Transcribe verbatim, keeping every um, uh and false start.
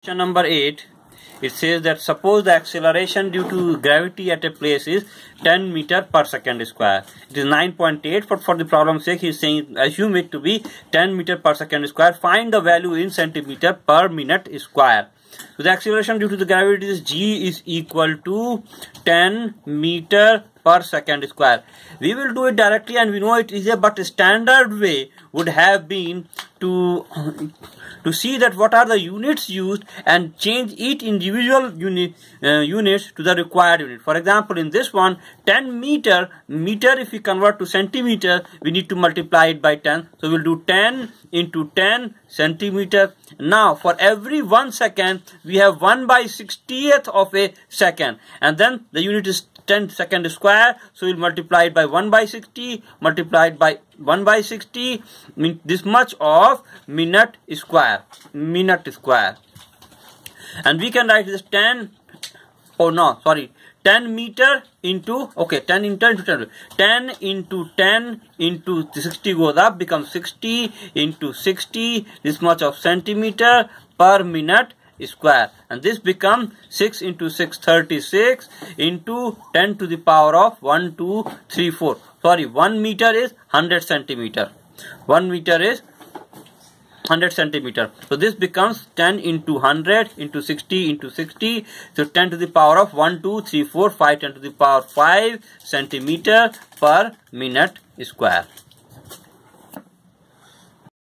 Question number eight, it says that suppose the acceleration due to gravity at a place is ten meter per second square. It is nine point eight, but for the problem's sake he is saying assume it to be ten meter per second square. Find the value in centimeter per minute square. So the acceleration due to the gravity is g is equal to ten meter per second square. We will do it directly and we know it is a, but a standard way would have been to to see that what are the units used and change each individual unit uh, units to the required unit. For example, in this one, ten meter meter if we convert to centimeter, we need to multiply it by ten. So we'll do ten into ten centimeter. Now for every one second we have one by sixtieth of a second, and then the unit is ten second square, so we'll multiply it by one by sixty, multiplied by one by sixty, means this much of minute square, minute square. And we can write this ten, oh no, sorry, ten meter into, okay, ten into ten, into ten, ten into ten into sixty goes up, becomes sixty into sixty, this much of centimeter per minute square, and this becomes six into six, thirty-six into ten to the power of one, two, three, four. Sorry, one meter is one hundred centimeter. one meter is one hundred centimeter. So this becomes ten into one hundred into sixty into sixty. So ten to the power of one, two, three, four, five, ten to the power five centimeter per minute square.